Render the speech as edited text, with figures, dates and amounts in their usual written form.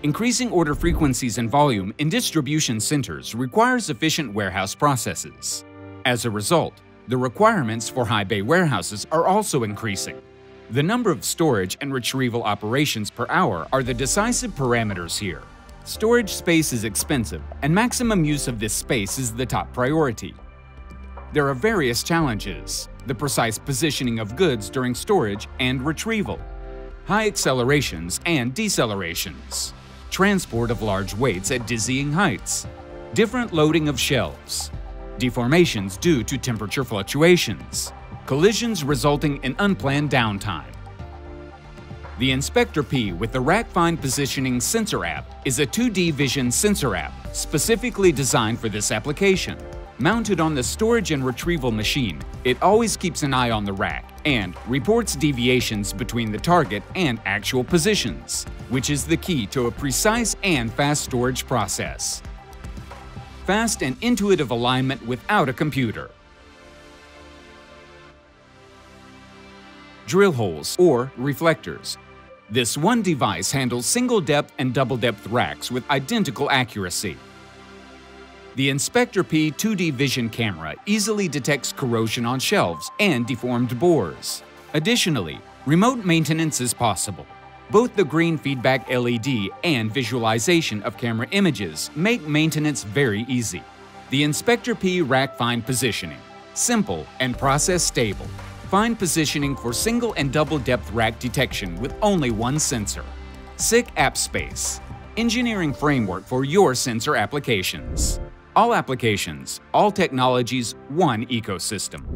Increasing order frequencies and volume in distribution centers requires efficient warehouse processes. As a result, the requirements for high bay warehouses are also increasing. The number of storage and retrieval operations per hour are the decisive parameters here. Storage space is expensive, and maximum use of this space is the top priority. There are various challenges: the precise positioning of goods during storage and retrieval, high accelerations and decelerations, transport of large weights at dizzying heights, different loading of shelves, deformations due to temperature fluctuations, collisions resulting in unplanned downtime. The InspectorP with the Rack Fine Positioning Sensor app is a 2D vision sensor app specifically designed for this application. Mounted on the storage and retrieval machine, it always keeps an eye on the rack and reports deviations between the target and actual positions, which is the key to a precise and fast storage process. Fast and intuitive alignment without a computer. Drill holes or reflectors. This one device handles single-depth and double-depth racks with identical accuracy. The InspectorP 2D Vision camera easily detects corrosion on shelves and deformed bores. Additionally, remote maintenance is possible. Both the green feedback LED and visualization of camera images make maintenance very easy. The InspectorP Rack Fine Positioning. Simple and process stable. Fine positioning for single and double depth rack detection with only one sensor. SICK AppSpace. Engineering framework for your sensor applications. All applications, all technologies, one ecosystem.